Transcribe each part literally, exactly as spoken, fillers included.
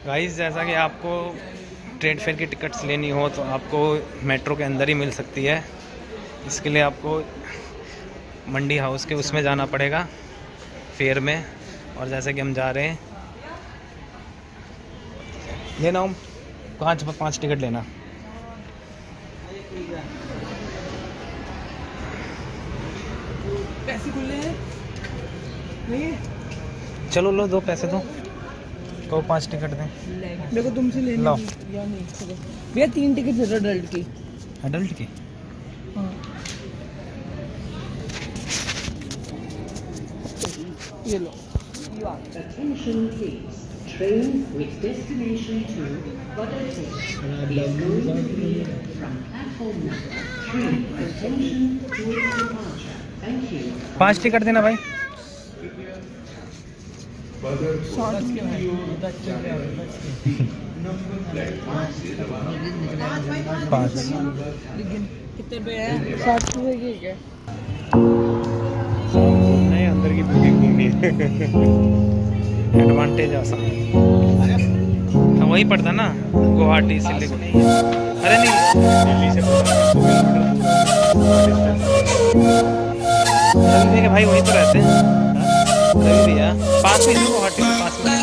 Guys जैसा कि आपको ट्रेड फेयर की टिकट्स लेनी हो तो आपको मेट्रो के अंदर ही मिल सकती है। इसके लिए आपको मंडी हाउस के उसमें जाना पड़ेगा फेयर में। और जैसे कि हम जा रहे हैं, लेना हो पाँच पाँच टिकट लेना। पैसे खुले हैं नहीं? चलो लो, दो पैसे दो, को पाँच टिकट दें। मेरे को तुमसे लेनी लो या नहीं? भैया तीन टिकट दे दो अडल्ट की। अडल्ट की? हाँ ये लो। Attention please. Train with destination to Vadodara is going to leave from platform number three. Attention to departure. Thank you. पाँच टिकट देना भाई। पाँच कितने पे है? साठ रुपए की क्या? नहीं, अंदर की बुकिंग घूमनी है। एडवांटेज आसान हाँ वही पड़ता ना, गुवाहाटी सिलीगुड़ी। अरे नहीं, दिल्ली से रवि के भाई वहीं तो रहते हैं। रवि भैया पास में, गुवाहाटी के पास में।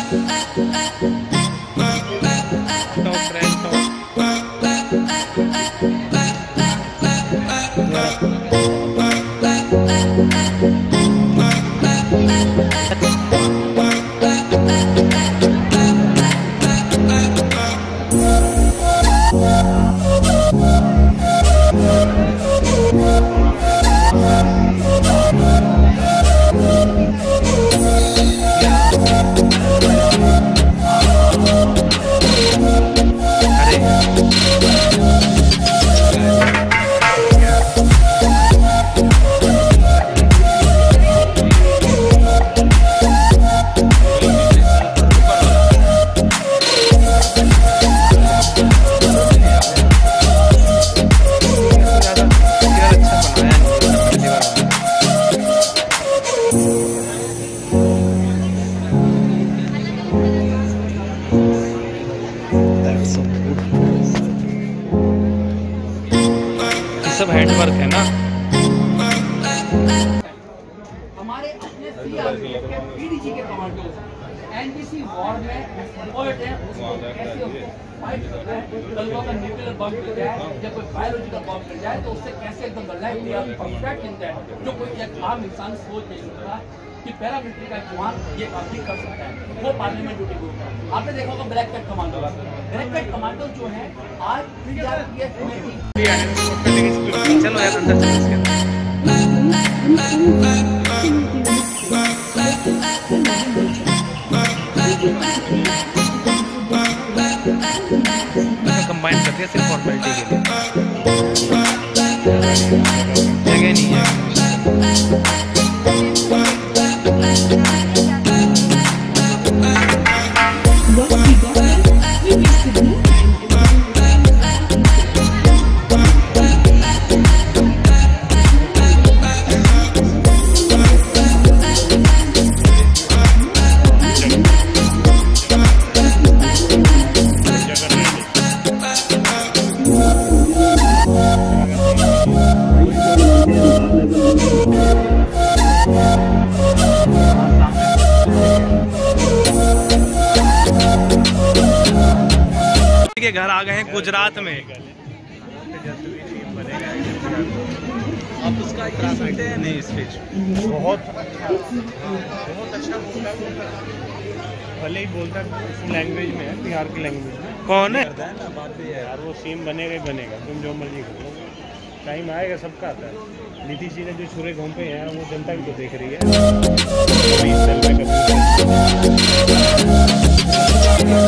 टॉप ट्रेन सब हैंडवर्क है ना। हमारे अपने सीआरपीएफ के पीडीजी के कमांडो एनबीसी वॉर में एक्सपर्ट हैं, उसको कैसे उसको फाइट करना है। कल को अगर न्यूक्लियर बम गिर जाए या कोई बायोलॉजिकल बम गिर जाए तो उससे कैसे एकदम लाइफ दिया परफेक्ट इन दैट, जो कोई एक आम इंसान सोच नहीं सकता कि पैरामिलिट्री का जवान ये काम भी कर सकता है। वो पार्लियामेंट ड्यूटी को आपने देखा होगा black cat commando. Black cat commando जो है आज सीआरपीएफ में भी। चलो यार अंदर कंबाइन कर दिया सिर्फ फॉर्मेलिटी के लिए, जगह नहीं है। के घर आ गए हैं गुजरात में। आप उसका इतना सुनते हैं नहीं? स्पीच बहुत बहुत अच्छा बोलता है, भले ही बोलता है लैंग्वेज में है, बिहार की लैंग्वेज में। कौन है? ना बात है यार, वो सेम बनेगा ही बनेगा, तुम जो मर्जी करो, टाइम आएगा, सबका आता है। नीतीश जी ने जो छुरे घोंपे हैं वो जनता भी तो देख रही है।